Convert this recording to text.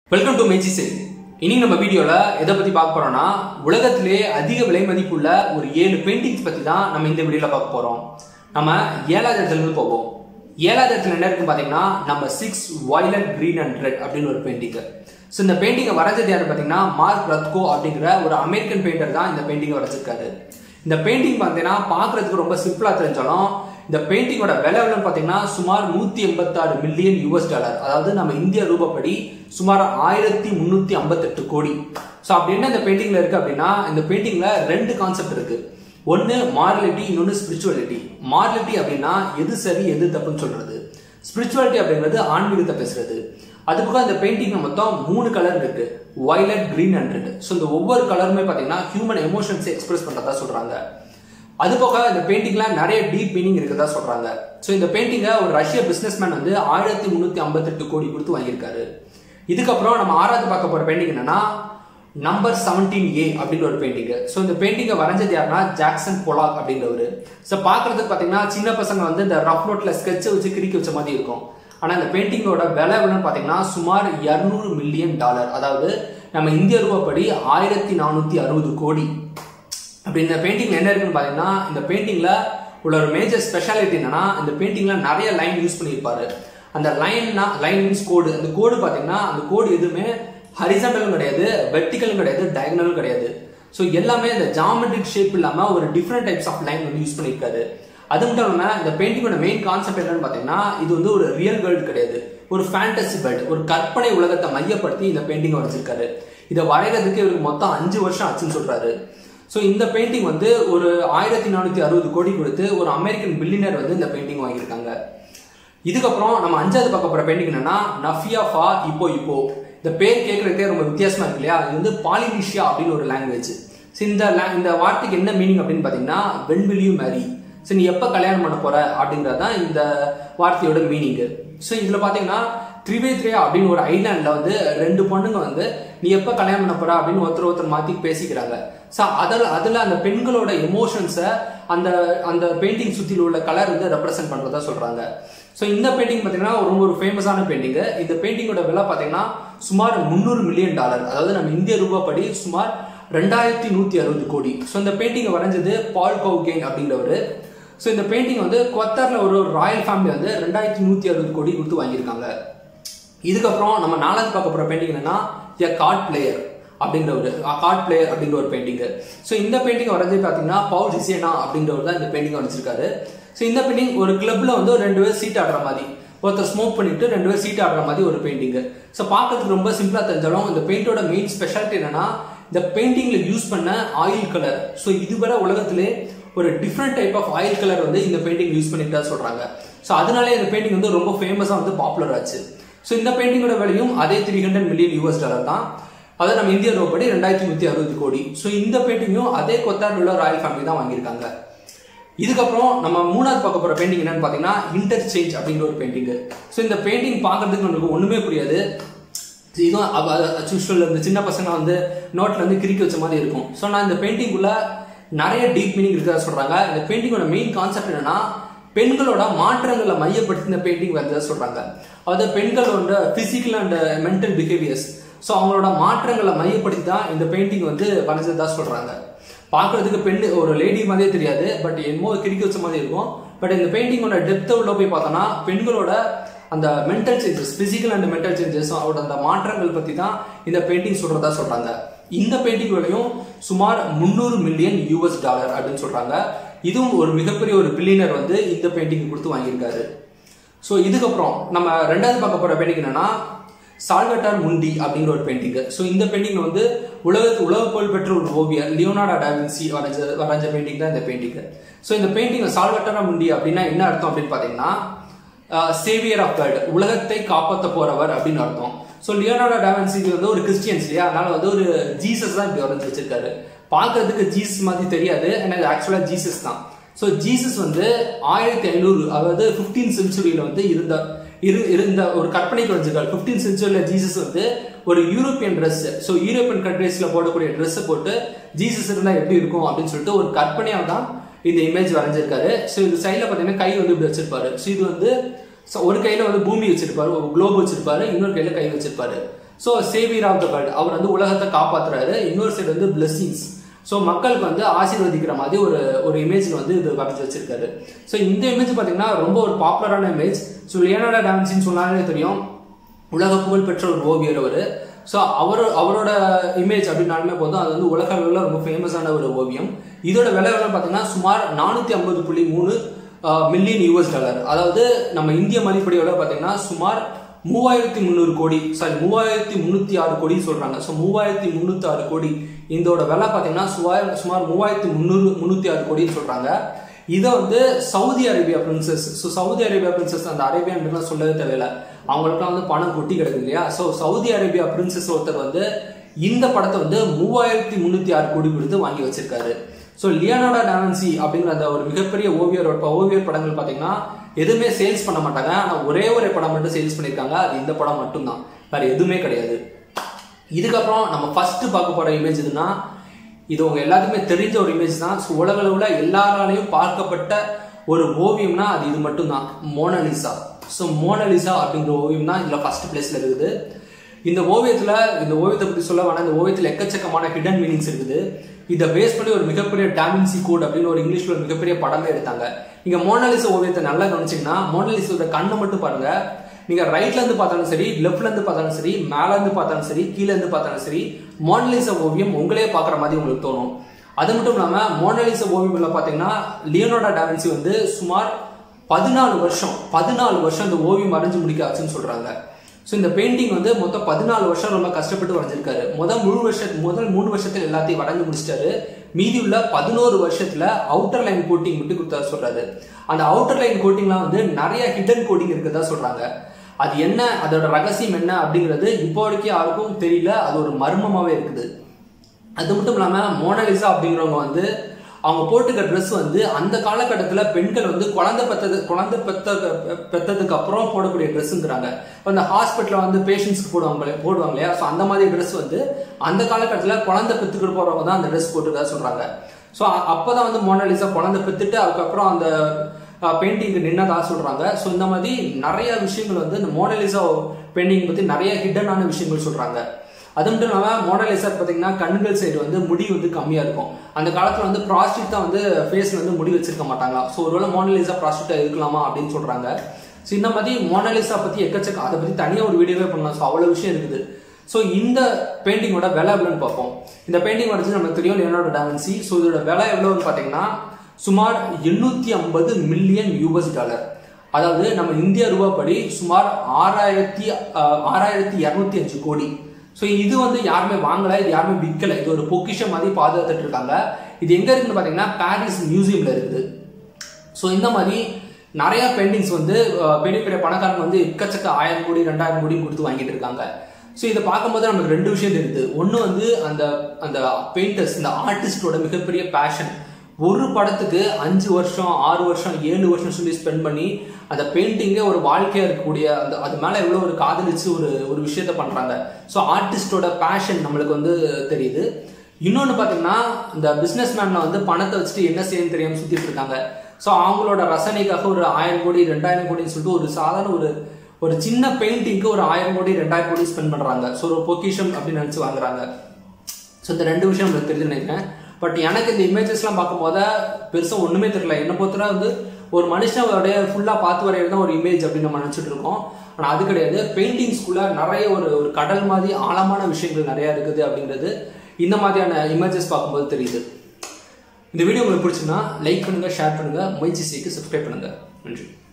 Welcome to Muyarchisei. இன்னைக்கு நம்ம வீடியோல எதை பத்தி பார்க்க போறோம்னா உலகத்திலே அதிக விலை மதிப்புள்ள ஒரு 7 பெயிண்டிங்ஸ் பத்தி தான் நம்ம இந்த வீடியோல பார்க்க போறோம். நம்ம 7வது இடத்துல இருந்து போவோம். 7வது இடத்துல என்ன இருக்குன்னு பாத்தீங்கன்னா நம்ம 6 violet green and red அப்படின்னு ஒரு பெயிண்டிங். சோ இந்த பெயிண்டிங்கை வரைஞ்சது யாரு பாத்தீங்கன்னா மார்க் ரத்கோ அப்படிங்கிற ஒரு அமெரிக்கன் பெயிண்டர் தான் இந்த பெயிண்டிங்கை வரைஞ்சிருக்காரு. இந்த பெயிண்டிங் பாத்தீங்கன்னா பாக்குறதுக்கு ரொம்ப சிம்பிளா தெரிஞ்சாலும் இந்த பெயிண்டிங்கோட விலை எவ்வளவுன்னு பாத்தீங்கன்னா சுமார் 186 மில்லியன் டாலர், அதாவது நம்ம இந்திய ரூபாய்ப்படி சுமார் 1358 கோடி. சோ அப்படி என்ன இந்த பெயிண்டிங்ல இருக்கு அப்படின்னா இந்த பெயிண்டிங்ல ரெண்டு கான்செப்ட் இருக்கு. ஒன்னு மாரலிட்டி, இன்னொன்னு ஸ்பிரிச்சுவாலிட்டி. மாரலிட்டி அப்படின்னா எது சரி எது தப்புன்னு சொல்றது, ஸ்பிரிச்சுவாலிட்டி அப்படிங்கிறது ஆன்மீகத்தை பேசுறது. அதுக்காக இந்த பெயிண்டிங்ல மொத்தம் 3 கலர் இருக்கு, violet, green and red. So இந்த ஒவ்வொரு கலருமே பாத்தீங்கன்னா ஹியூமன் எமோஷன்ஸை எக்ஸ்பிரஸ் பண்றதா சொல்றாங்க. அது போக இந்த பெயிண்டிங்ல நிறைய டீப் மீனிங் இருக்கிறதா சொல்றாங்க. ஸோ இந்த பெயிண்டிங்கை ஒரு ரஷ்ய பிசினஸ்மேன் வந்து 1358 கோடி கொடுத்து வாங்கியிருக்காரு. இதுக்கப்புறம் நம்ம 6வது பார்க்க போற பெயிண்டிங் என்னன்னா நம்பர் 17A அப்படின்னு ஒரு பெயிண்டிங். ஸோ இந்த பெயிண்டிங்கை வரைஞ்சது யாருன்னா ஜாக்சன் பொலாக் அப்படின்றவரு. ஸோ பாக்குறதுக்கு பாத்தீங்கன்னா சின்ன பசங்க வந்து இந்த ரஃப் நோட்ல ஸ்கெட்சை வச்சு கிறுக்கி வச்ச மாதிரி இருக்கும். ஆனா இந்த பெயிண்டிங்கோட விலை எவ்வளவுன்னு பாத்தீங்கன்னா சுமார் 200 மில்லியன் டாலர், அதாவது நம்ம இந்திய ரூபாய்ப்படி 1460 கோடி. அப்படி இந்த பெயிண்டிங்ல என்ன இருக்குன்னு பாத்தீங்கன்னா இந்த பெயிண்டிங்ல உள்ள ஒரு மேஜர் ஸ்பெஷாலிட்டி என்னன்னா இந்த பெயிண்டிங்ல நிறைய லைன் யூஸ் பண்ணியிருப்பாரு. அந்த லைன் மீன்ஸ் கோடு. அந்த கோடு பாத்தீங்கன்னா அந்த கோடு எதுவுமே ஹரிசாண்டலும் கிடையாது, வெர்டிகலும் கிடையாது, டயகனலும் கிடையாது. ஸோ எல்லாமே இந்த ஜாமெட்ரிக் ஷேப் இல்லாம ஒரு டிஃப்ரெண்ட் டைப்ஸ் ஆஃப் லைன் வந்து யூஸ் பண்ணியிருக்காரு. அது மட்டும் இல்லாம இந்த பெயிண்டிங்கோட மெயின் கான்செப்ட் என்னன்னு பாத்தீங்கன்னா இது வந்து ஒரு ரியல் வேர்ல்டு கிடையாது, ஒரு ஃபேண்டசி வேர்ல்டு, ஒரு கற்பனை உலகத்தை மையப்படுத்தி இந்த பெயிண்டிங் வரைஞ்சிருக்காரு. இதை வரைகிறதுக்கு இவருக்கு மொத்தம் 5 வருஷம் ஆச்சுன்னு சொல்றாரு. ஸோ இந்த பெயிண்டிங் வந்து ஒரு 1460 கோடி கொடுத்து ஒரு அமெரிக்கன் பில்லியனர் வந்து இந்த பெயிண்டிங் வாங்கியிருக்காங்க. இதுக்கப்புறம் நம்ம 5வது பார்க்க போற பெயிண்டிங் என்னன்னா நஃபியா ஃபா இப்போ இப்போ. இந்த பேர் கேட்கறதுக்கே ரொம்ப வித்தியாசமா இருக்கு இல்லையா? இது வந்து பாலினிஷியா அப்படின்னு ஒரு லாங்குவேஜ். இந்த வார்த்தைக்கு என்ன மீனிங் அப்படின்னு பாத்தீங்கன்னா when will you marry, so நீ எப்ப கல்யாணம் பண்ண போற அப்படிங்கறதான் இந்த வார்த்தையோட மீனிங். ஸோ இதுல பாத்தீங்கன்னா த்ரிவேத்ரியா அப்படின்னு ஒரு ஐலாண்ட்ல வந்து 2 பொண்ணுங்க வந்து நீ எப்ப கல்யாணம் பண்ண போற அப்படின்னு ஒருத்தர் மாத்தி பேசிக்கிறாங்க. ஸோ அதுல அந்த பெண்களோட எமோஷன்ஸை அந்த பெயிண்டிங் சுத்தில உள்ள கலர் வந்து ரெப்ரசென்ட் பண்றதா சொல்றாங்க. ஸோ இந்த பெயிண்டிங் பாத்தீங்கன்னா ரொம்ப ஒரு ஃபேமஸான பெயிண்டிங். இந்த பெயிண்டிங்கோட விலை பாத்தீங்கன்னா சுமார் 300 மில்லியன் டாலர், அதாவது நம்ம இந்திய ரூபாய்ப்படி சுமார் 2160 கோடி. ஸோ இந்த பெயிண்டிங்கை வரைஞ்சது பால் கவுகேன் அப்படின்றவரு. ஸோ இந்த பெயிண்டிங் வந்து கொத்தார்ல ஒரு ராயல் ஃபேமிலி வந்து 2160 கோடி கொடுத்து வாங்கியிருக்காங்க. இதுக்கப்புறம் நம்ம 4வது பார்க்க போற பெயிண்டிங் என்னன்னா கார்ட் பிளேயர் அப்படிங்கிற ஒரு பெயிண்டிங். ஸோ இந்த பெயிண்டிங் வரைஞ்சு பாத்தீங்கன்னா பவுல் ஹிசேனா அப்படின்றவர் தான் இந்த பெயிண்டிங் வரைஞ்சிருக்காரு. ஸோ இந்த பெயிண்டிங் ஒரு கிளப்ல வந்து 2 பேர் சீட் ஆடுற மாதிரி, ஒருத்தர் ஸ்மோக் பண்ணிட்டு 2 பேர் சீட் ஆடுற மாதிரி ஒரு பெயிண்டிங். ஸோ பார்க்கறதுக்கு ரொம்ப சிம்பிளா தெரிஞ்சாலும் இந்த பெயிண்டோட மெயின் ஸ்பெஷாலிட்டி என்னன்னா இந்த பெயிண்டிங்ல யூஸ் பண்ண ஆயில் கலர். ஸோ இதுவரை உலகத்திலே ஒரு different type of oil colour வந்து இந்த பெயிண்டிங் யூஸ் பண்ணிட்டு சொல்றாங்க. ஸோ அதனாலே இந்த பெயிண்டிங் வந்து ரொம்ப ஃபேமஸா வந்து பாப்புலர் ஆச்சு. ஸோ இந்த பெயிண்டிங்கோட விலையும் அதே 300 மில்லியன் டாலர் தான், அதை நம்ம இந்திய ரூபாய்ப்படி 2160 கோடி. ஸோ இந்த பெயிண்டிங்கும் அதே கொத்தார்ல உள்ள ராயல் ஃபேமிலி தான் வாங்கியிருக்காங்க. இதுக்கப்புறம் நம்ம 3வது பார்க்க போற பெயிண்டிங் என்னன்னு பாத்தீங்கன்னா இன்டர்சேஞ்ச் அப்படிங்கிற ஒரு பெயிண்டிங். ஸோ இந்த பெயிண்டிங் பார்க்கறதுக்கு நமக்கு ஒண்ணுமே புரியாது. இதுவும் இந்த சின்ன பசங்க வந்து நோட்ல வந்து கிறுக்கி வச்ச மாதிரி இருக்கும். ஸோ நான் இந்த பெயிண்டிங்குள்ள நிறைய டீப் மீனிங் இருக்கிறதா சொல்றாங்க. இந்த பெயிண்டிங்கோட மெயின் கான்செப்ட் என்னன்னா பெண்களோட மாற்றங்களை மையப்படுத்தி இந்த பெயிண்டிங் வந்ததா சொல்றாங்க. அதாவது பெண்களோட physical and mental behaviours, so அவங்களோட மாற்றங்களை மையப்படுத்தி தான் இந்த பெயிண்டிங் வந்து வரைஞ்சதா சொல்றாங்க. பார்க்கறதுக்கு பெண் ஒரு லேடி மாதிரியே தெரியாது, பட் என்னமோ கிறுக்கி வச்ச மாதிரி இருக்கும். பட் இந்த பெயிண்டிங்கோட டெப்த் உள்ள போய் பார்த்தோம்னா பெண்களோட அந்த mental changes, physical and mental changes, அவரோட அந்த மாற்றங்கள் பத்தி தான் இந்த பெயிண்டிங் சொல்றதா சொல்றாங்க. இந்த பெயிண்டிங் விலையும் சுமார் 300 மில்லியன் டாலர் அப்படின்னு சொல்றாங்க. இதுவும் ஒரு மிகப்பெரிய ஒரு பில்லியனர் வந்து இந்த பெயிண்டிங் கொடுத்து வாங்கியிருக்காரு. ஸோ இதுக்கப்புறம் நம்ம 2வது பார்க்க போற பெயிண்டிங் என்னன்னா சால்வட்டார் முண்டி அப்படிங்கிற ஒரு பெயிண்டிங். ஸோ இந்த பெயிண்டிங் வந்து உலக புகழ் பெற்ற ஒரு ஓவியர் லியோனார்டோ டா வின்சி வரைஞ்ச பெயிண்டிங் தான் இந்த பெயிண்டிங். ஸோ இந்த பெயிண்டிங் சால்வட்டார் முண்டி அப்படின்னா என்ன அர்த்தம் அப்படின்னு பாத்தீங்கன்னா சேவியர் ஆஃப் வேர்ல்ட், உலகத்தை காப்பாற்ற போறவர் அப்படின்னு அர்த்தம். ஸோ லியோனார்டோ டா வின்சி வந்து ஒரு கிறிஸ்டியன்ஸ் இல்லையா, அதனால வந்து ஒரு ஜீசஸ் தான் இப்படி வரைஞ்சு வச்சிருக்காரு. பார்க்கறதுக்கு ஜீசஸ் மாதிரி தெரியாது, ஏன்னா இது ஆக்சுவலா ஜீசஸ் தான். ஸோ ஜீசஸ் வந்து 1500 அதாவது 15th செஞ்சுரியில வந்து இருந்த ஒரு கற்பனைக்கு வச்சிருக்காரு. 15th செஞ்சுரியில ஜீசஸ் வந்து ஒரு யூரோப்பியன் ட்ரெஸ், ஸோ யூரோப்பியன் கண்ட்ரீஸ்ல போடக்கூடிய ட்ரெஸ் போட்டு ஜீசஸ் இருந்தா எப்படி இருக்கும் அப்படின்னு சொல்லிட்டு ஒரு கற்பனையா தான் இந்த இமேஜ் வரைஞ்சிருக்காரு. ஸோ இது சைட்ல பாத்தீங்கன்னா கை வந்து இப்படி வச்சிருப்பாரு. ஸோ இது வந்து ஒரு கையில வந்து பூமி வச்சிருப்பாரு, ஒரு குளோப் வச்சிருப்பாரு, இன்னொரு கையில கை வச்சிருப்பாரு. So saviour of the world, அவர் வந்து உலகத்தை காப்பாத்துறாரு. இன்னொரு சைடு வந்து பிளெஸிங்ஸ், ஸோ மக்களுக்கு வந்து ஆசீர்வதிக்கிற மாதிரி ஒரு இமேஜ் வந்து இது வரைஞ்சி வச்சிருக்காரு. ஸோ இந்த இமேஜ் பார்த்தீங்கன்னா ரொம்ப ஒரு பாப்புலரான இமேஜ். ஸோ லியோனார்டோ டா வின்சின்னு சொன்னாலே தெரியும், உலக புகழ் பெற்ற ஒரு ஓவியர் அவர். ஸோ அவரோட இமேஜ் அப்படின்னாலுமே போதும், அது வந்து உலக அளவில் ரொம்ப ஃபேமஸான ஒரு ஓவியம். இதோட விலை பார்த்தீங்கன்னா சுமார் 450.3 மில்லியன் US$. அதாவது நம்ம இந்திய மதிப்படி எவ்வளோ பார்த்தீங்கன்னா சுமார் 3300 கோடி, சாரி 3306 கோடி சொல்றாங்க. ஸோ 3306 கோடி இதோட விலை பார்த்தீங்கன்னா சுமார் 3306 கோடின்னு சொல்றாங்க. இதை வந்து Saudi Arabia princess, so Saudi Arabia princess அந்த அரேபியான் சொல்லவே தேவையில்லை, அவங்களுக்குலாம் வந்து பணம் கொட்டி கிடக்கு இல்லையா. ஸோ சவுதி அரேபியா பிரின்சஸ் ஒருத்தர் வந்து இந்த படத்தை வந்து 3306 கோடி கொடுத்து வாங்கி வச்சிருக்காரு. ஸோ லியோனார்டோ டா வின்சி அப்படிங்கிற அந்த ஒரு மிகப்பெரிய ஓவியர் படங்கள் பார்த்தீங்கன்னா எதுவுமே சேல்ஸ் பண்ண மாட்டாங்க. ஆனால் ஒரே படம் மட்டும் சேல்ஸ் பண்ணியிருக்காங்க, அது இந்த படம் மட்டும்தான், வேற எதுவுமே கிடையாது. இதுக்கப்புறம் நம்ம ஃபர்ஸ்ட் பார்க்க போற இமேஜ் எதுனா, இது உங்க எல்லாத்துக்குமே தெரிஞ்ச ஒரு இமேஜ் தான். ஸோ உலக அளவில் எல்லாராலையும் பார்க்கப்பட்ட ஒரு ஓவியம்னா அது இது மட்டும்தான், மோனாலிசா. ஸோ மோனாலிசா அப்படிங்கிற ஓவியம் தான் இதுல ஃபர்ஸ்ட் பிளேஸ்ல இருக்குது. இந்த ஓவியத்தை பத்தி சொல்ல வேணாம், இந்த ஓவியத்தில் எக்கச்சக்கமான ஹிடன் மீனிங்ஸ் இருக்குது. இதை பேஸ் பண்ணி ஒரு மிகப்பெரிய டா வின்சி கோட் அப்படின்னு ஒரு இங்கிலீஷ்ல ஒரு மிகப்பெரிய படமே எடுத்தாங்க. நீங்க மோனாலிசா ஓவியத்தை நல்லா கவனிச்சீங்கன்னா மோனாலிசாவோட கண்ணை மட்டும் பாருங்க. நீங்க ரைட்ல இருந்து பார்த்தாலும் சரி, லெஃப்ட்ல இருந்து பார்த்தாலும் சரி, மேல இருந்து பார்த்தாலும் சரி, கீழே இருந்து பார்த்தாலும் சரி, மோனாலிசா ஓவியம் உங்களே பாக்குற மாதிரி உங்களுக்கு தோணும். அது மட்டும் இல்லாம மோனாலிசா ஓவியம்ல பாத்தீங்கன்னா லியோனார்டோ டா வின்சி வந்து சுமார் 14 வருஷம் இந்த ஓவியம் வரைஞ்சு முடிக்க ஆச்சுன்னு சொல்றாங்க. ஸோ இந்த பெயிண்டிங் வந்து மொத்தம் 14 வருஷம் ரொம்ப கஷ்டப்பட்டு வரைஞ்சிருக்காரு. முதல் 3 வருஷத்துல எல்லாத்தையும் வரைஞ்சு முடிச்சிட்டாரு. மீதி உள்ள 11 வருஷத்துல அவுட்டர் லைன் கோட்டிங் மட்டும் கொடுத்தா சொல்றாரு. அந்த அவுட்டர் லைன் கோட்டிங்லாம் வந்து நிறைய ஹிடன் கோட்டிங் இருக்குதா சொல்றாங்க. அது என்ன, அதோட ரகசியம் என்ன அப்படிங்கிறது இப்போ வரைக்கும் யாருக்கும் தெரியல, அது ஒரு மர்மமாவே இருக்குது. அது மட்டும் இல்லாம மோனாலிசா அப்படிங்கிறவங்க வந்து அவங்க போட்டுக்க ட்ரெஸ் வந்து அந்த காலகட்டத்தில் பெண்கள் வந்து குழந்தை பெற்றதுக்கு அப்புறம் போடக்கூடிய ட்ரெஸ்ஸுங்கிறாங்க. அந்த ஹாஸ்பிட்டலில் வந்து பேஷண்ட்ஸ்க்கு போடுவாங்க இல்லையா, ஸோ அந்த மாதிரி ட்ரெஸ் வந்து அந்த காலகட்டத்தில் குழந்தை பெற்றுக்கிட்டு போறவங்க தான் அந்த ட்ரெஸ் போட்டுக்கா சொல்றாங்க. ஸோ அப்போதான் வந்து மோனாலிசா குழந்தை பெற்றுட்டு அதுக்கப்புறம் அந்த பெயிண்டிங்க்கு நின்னதா சொல்றாங்க. ஸோ இந்த மாதிரி நிறைய விஷயங்கள் வந்து இந்த மோனாலிசா பெயிண்டிங் பத்தி நிறைய ஹிடனான விஷயங்கள் சொல்றாங்க. அது மட்டும் இல்லாமல் மோனாலிசா பார்த்தீங்கன்னா கண்கள் சைடு வந்து முடி வந்து கம்மியா இருக்கும். அந்த காலத்துல வந்து ப்ராஸ்டியூட் தான் வந்து ஃபேஸ்ல வந்து முடி வச்சிருக்க மாட்டாங்க. ஸோ ஒருவேளை மோனாலிசா ப்ராஸ்டியூட்டா இருக்கலாமா அப்படின்னு சொல்றாங்க. ஸோ இந்த மாதிரி மோனாலிசா பத்தி எக்கச்சக்கம், அதை பத்தி தனியாக ஒரு வீடியோவே பண்ணலாம். ஸோ அவ்வளவு விஷயம் இருக்குது. ஸோ இந்த பெயிண்டிங்கோட விலை எவ்வளோன்னு பார்ப்போம். இந்த பெயிண்டிங் வரைச்சு நமக்கு தெரியும் லியோனார்டோ டா வின்சி. ஸோ இதோட விலை எவ்வளோன்னு பார்த்தீங்கன்னா சுமார் 850 மில்லியன் US$. அதாவது நம்ம இந்திய ரூபாய்ப்படி சுமார் 6205 கோடி. ஸோ இது வந்து யாருமே வாங்கல, இது யாருமே விற்கல, இது ஒரு பொக்கிஷம் மாதிரி பாதுகாத்துட்டு இருக்காங்க. இது எங்க இருக்குன்னு பாத்தீங்கன்னா பாரிஸ் மியூசியம்ல இருக்குது. ஸோ இந்த மாதிரி நிறைய பெயிண்டிங்ஸ் வந்து பெரிய பெரிய பணக்காரங்க வந்து எக்கச்சக்க 1000 கோடி 2000 கோடி கொடுத்து வாங்கிட்டு இருக்காங்க. ஸோ இதை பார்க்கும்போது நமக்கு 2 விஷயம் தெரியுது. ஒன்று வந்து அந்த பெயிண்டர்ஸ், இந்த ஆர்டிஸ்டோட மிகப்பெரிய பேஷன். ஒரு படத்துக்கு 5 வருஷம் 6 வருஷம் 7 வருஷம் சொல்லி ஸ்பெண்ட் பண்ணி அந்த பெயிண்டிங்கே ஒரு வாழ்க்கையா இருக்கக்கூடிய அது மேல எவ்வளவு ஒரு காதலிச்சு ஒரு விஷயத்த பண்றாங்க. ஸோ ஆர்டிஸ்டோட பேஷன் நம்மளுக்கு வந்து தெரியுது. இன்னொன்று பார்த்தீங்கன்னா இந்த பிசினஸ் மேன்ல வந்து பணத்தை வச்சுட்டு என்ன செய்யணும் தெரியாம சுத்திட்டு இருக்காங்க. ஸோ அவங்களோட ரசனைக்காக ஒரு 1000 கோடி 2000 கோடின்னு சொல்லிட்டு ஒரு சாதாரண ஒரு சின்ன பெயிண்டிங்க்கு ஒரு 1000 கோடி 2000 கோடி ஸ்பெண்ட் பண்றாங்க. ஸோ ஒரு பொக்கிஷம் அப்படின்னு நினைச்சு வாங்குறாங்க. ஸோ இந்த 2 விஷயம் உங்களுக்கு தெரிஞ்சு நினைக்கிறேன். பட் எனக்கு இந்த இமேஜஸ்லாம் பார்க்கும்போது பெருசாக ஒன்றுமே தெரியல. என்னை பொறுத்தவரை வந்து ஒரு மனுஷனுடைய ஃபுல்லாக பார்த்து வரையிறது தான் ஒரு இமேஜ் அப்படின்னு நம்ம நினச்சிட்டு இருக்கோம். ஆனால் அது கிடையாது. பெயிண்டிங்ஸ்குள்ள நிறைய ஒரு கடல் மாதிரி ஆழமான விஷயங்கள் நிறைய இருக்குது அப்படிங்கிறது இந்த மாதிரியான இமேஜஸ் பார்க்கும்போது தெரியுது. இந்த வீடியோ உங்களுக்கு பிடிச்சுன்னா லைக் பண்ணுங்க, ஷேர் பண்ணுங்க, முயற்சிசைக்கு சப்ஸ்கிரைப் பண்ணுங்க. நன்றி.